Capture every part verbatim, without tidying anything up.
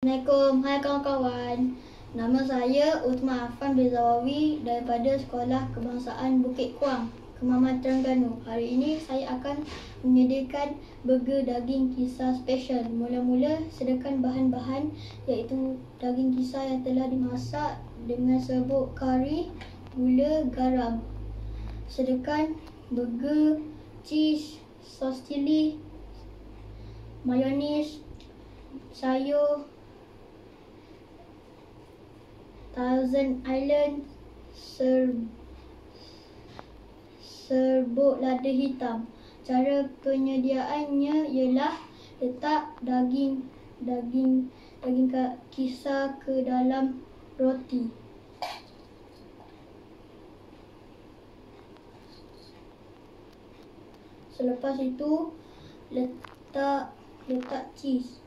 Assalamualaikum, hai kawan-kawan. Nama saya Uthman Afan Bezawawi daripada Sekolah Kebangsaan Bukit Kuang, Kemaman Terengganu. Hari ini saya akan menyediakan burger daging kisar special. Mula-mula sediakan bahan-bahan iaitu daging kisar yang telah dimasak dengan serbuk kari, gula, garam. Sediakan burger, cheese, sos cili, mayonis, sayur, Thousand Island, ser, serbuk lada hitam. Cara penyediaannya ialah letak daging daging daging kisar ke dalam roti. Selepas itu letak letak cheese.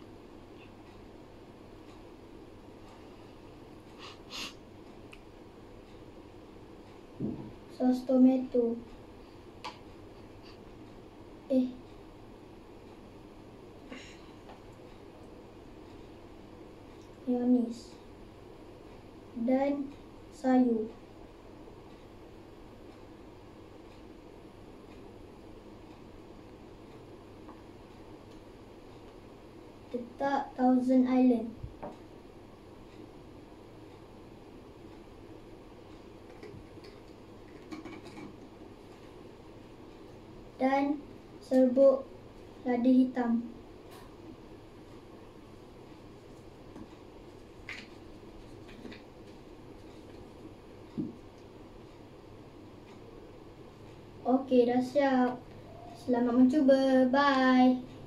Sos tomato. Eh. Mayonis. Dan sayur. Letak Thousand Island. Dan serbuk lada hitam. Okey, dah siap. Selamat mencuba. Bye.